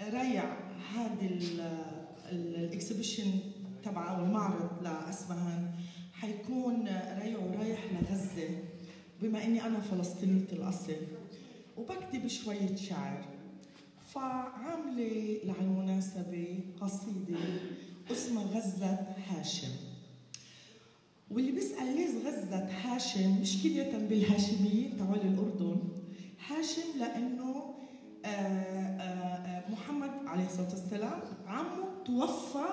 ريع هذا الاكسبيشن تبعه والمعرض لأسمهان حيكون ريع رايح لغزة، بما اني انا فلسطينية الاصل وبكتب شوية شعر، فعاملة لهالمناسبة قصيدة اسمها غزة هاشم. واللي بيسأل ليش غزة هاشم مش كنية بالهاشميين تبع الأردن، هاشم لأنه محمد عليه الصلاة والسلام عمه توفى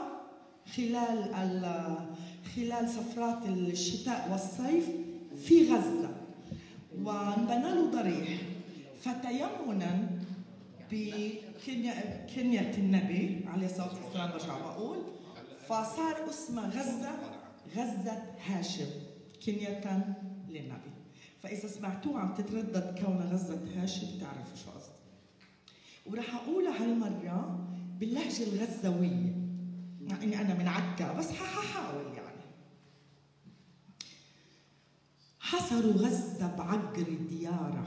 خلال سفرات الشتاء والصيف في غزة وانبنى له ضريح، فتيمنا بكنية النبي عليه الصلاة والسلام برجع بقول، فصار اسمها غزة هاشم كنية للنبي. فإذا سمعتوه عم تتردد كونها غزة هاشم بتعرفوا شو قصدي. ورح أقولها هالمرة باللهجة الغزاوية، مع إني أنا من عكا بس ححاول يعني. حصروا غزة بعقر ديارة،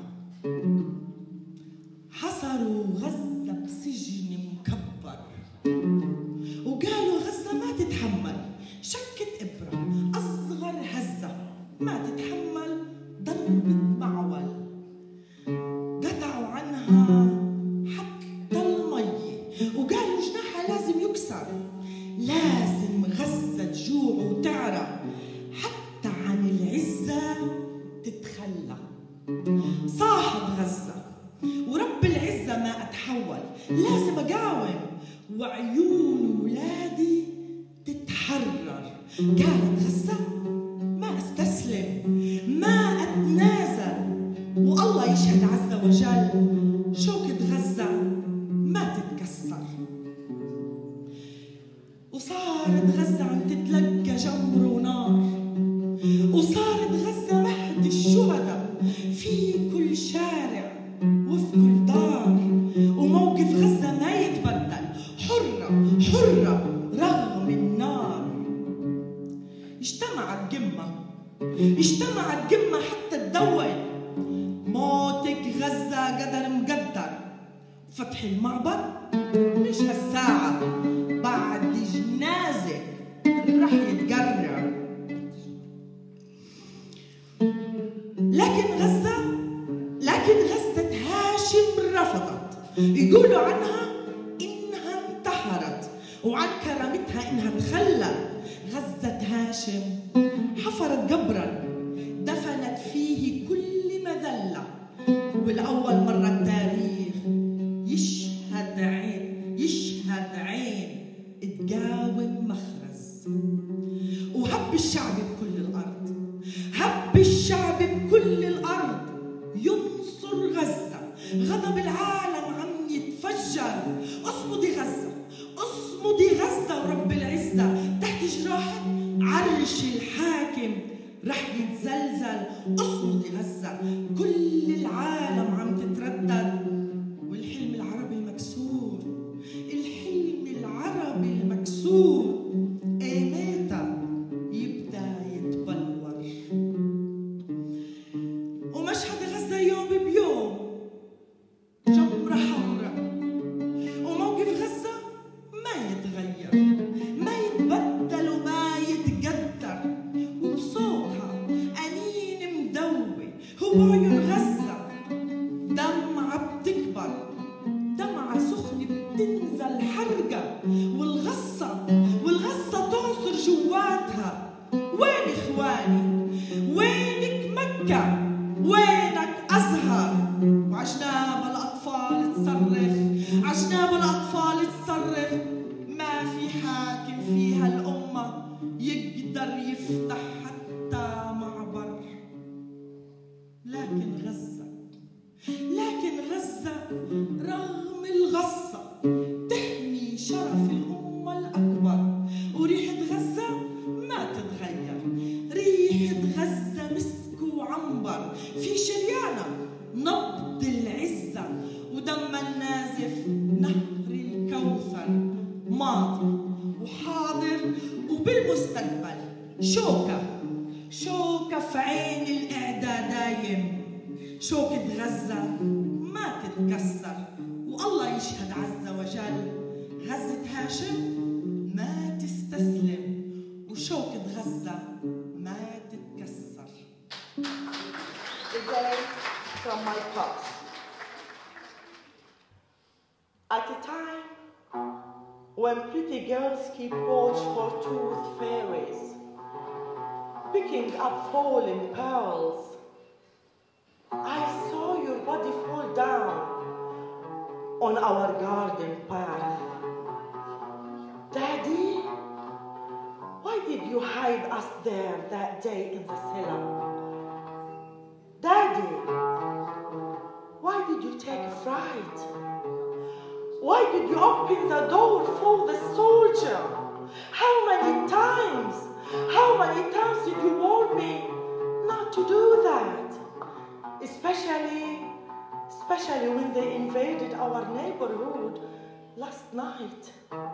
حصروا غزة بسجن مكبر، وقالوا غزة ما تتحمل شكة إبرة، أصغر هزة ما تتحمل ضربة معول، قطعوا عنها حتى المية وقالوا جناحها لازم يكسر، لازم غزة تجوع وتعرى حتى عن العزة تتخلى. صاحب غزة ورب العزة ما أتحول، لازم أقاوم وعيون ولادي تتحرر. قالت غزة ما أستسلم ما أتنازل، والله يشهد عز وجل شوكة غزة ما تتكسر. وصارت غزة عم تتلقى جمر ونار، وصارت غزة مهد الشهداء في كل شارع وفي كل دار، وموقف غزة ما يتبدل، حرة حرة رغم النار. اجتمعت قمة حتى تدون، موتك غزة قدر مقدر، فتح المعبر مش هالساعة بعد جنازة رح يتقرر. لكن غزة هاشم رفضت، يقولوا عنها إنها انتحرت وعن كرامتها إنها تخلت. غزة هاشم حفرت قبرا دفنت فيه كل مذلة، والأول مرة التاريخ يشهد عين تقاوم مخرز. وهب الشعب بكل الأرض، هب الشعب بكل الأرض ينصر غزة. غضب العالم عم يتفجر، اصمدي غزة اصمدي غزة، ورب العزة تحت جراح عرش الحاكم رح يتزلزل. اصمدي غزة، كل العالم عم تتردد، والحلم العربي المكسور، الحلم العربي المكسور ايمتى يبدا يتبلور. ومشهد غزة يوم بيوم جمرة حمراء، وموقف غزة ما يتغير ما يتبدل وما يتقدر، وبصوتها أنين مدوي وبعيون غزة دمعة بتكبر، دمعة سخنة بتنزل حرقة، والغصة تعصر جواتها. وين إخواني؟ وينك مكة؟ وينك أزهر؟ وعجناب الأطفال تصرخ، عجناب الأطفال تصرخ، ما في حاكم فيها الأمة يقدر يفتح حتى معبر. لكن غزة رغم الغصة تحمي شرف الأمة الأكبر، وريحة غزة ما تتغير، ريحة غزة مسك وعنبر، في شريانة نبض العزة ودم النازف نهر الكوثر، ماضي وحاضر وبالمستقبل. شوكة في عين الإعداد دايم، شوكة غزة ما تتكسر والله يشهد عز وجل غزة هاشم ما تستسلم وشوكة غزة ما تتكسر. A day from my past. At a time when pretty girls keep watch for tooth fairies, picking up fallen pearls, I saw your body fall down on our garden path. Daddy, why did you hide us there that day in the cellar? Daddy, why did you take fright? Why did you open the door for the soldier? How many times did you warn me not to do that? Especially when they invaded our neighborhood last night.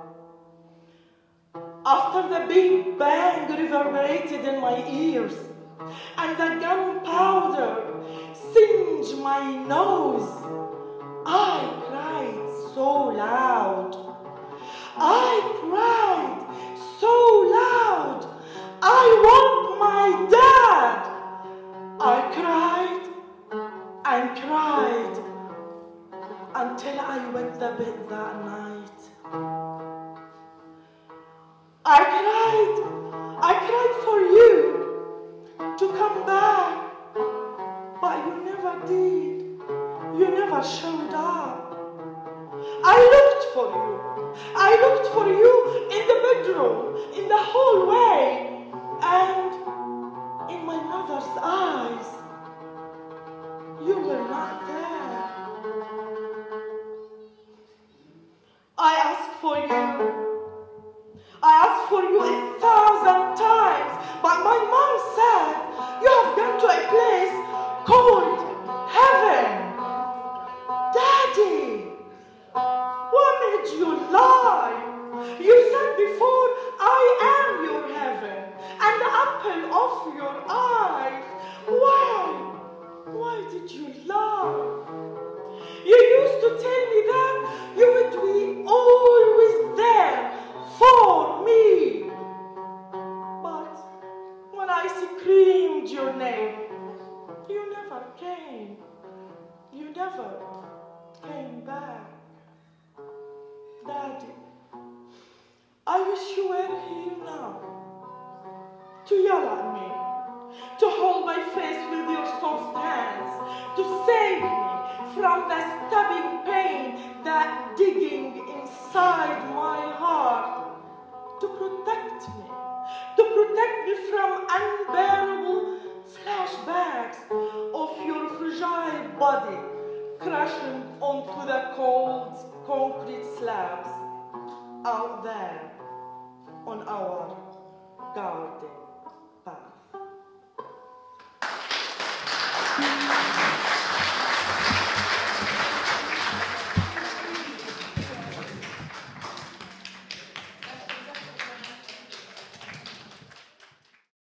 After the big bang reverberated in my ears and the gunpowder singed my nose, I cried so loud. I cried so loud. I want my dad. I cried and cried until I went to bed that night. I cried for you to come back, but you never did. You never showed up. I looked for you in the bedroom, in the hallway, and in my mother's eyes. You were not there. I asked for you 1,000 times, but my mom said you have gone to a place called heaven. Daddy, what made you lie? You said before, I am your heaven and the apple of your eye. Why did you lie? You used to tell me that you would be always there for me. But when I screamed your name, you never came. You never came back. Daddy, I wish you were here now to yell at me, to hold my face with your soft hands, to save me from the stabbing pain that digging inside my heart, to protect me from unbearable flashbacks of your fragile body crashing onto the cold concrete slabs out there on our garden path.